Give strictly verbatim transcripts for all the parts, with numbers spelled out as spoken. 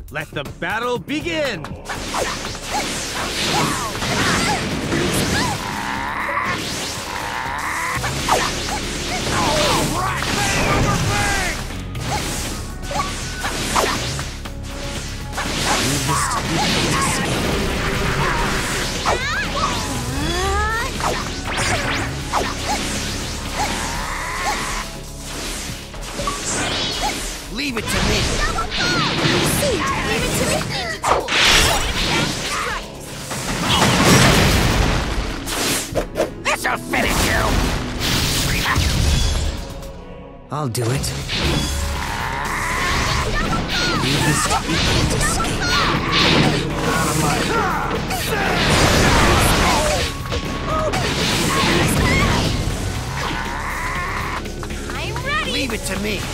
Let the battle begin! Leave it to me. Leave it to me. This'll finish you. I'll do it. Leave this to equal escape. Out of my... I'm ready. Leave it to me.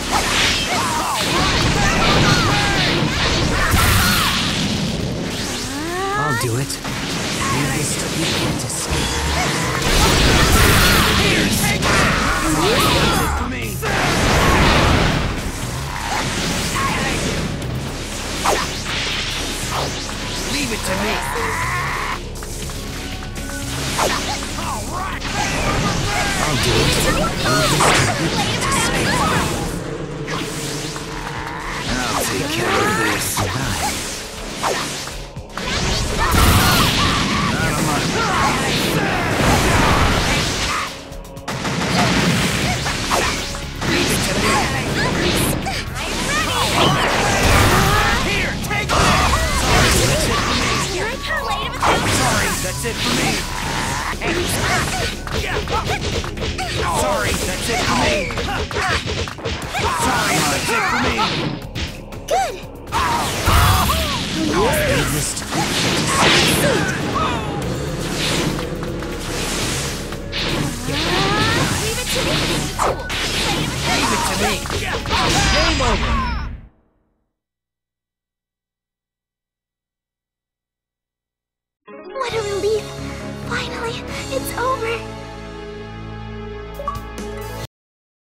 I'll do it. Leave this to equal escape. Here, take it for me. Leave it to me. I'll do it. Leave this to equal escape. I'll take care of this. Right. That's it for me. Sorry, that's it for me. Sorry, that's it for me. Good. Leave this to Leave it to me. Leave it to me. Game over! What a relief. Finally, it's over.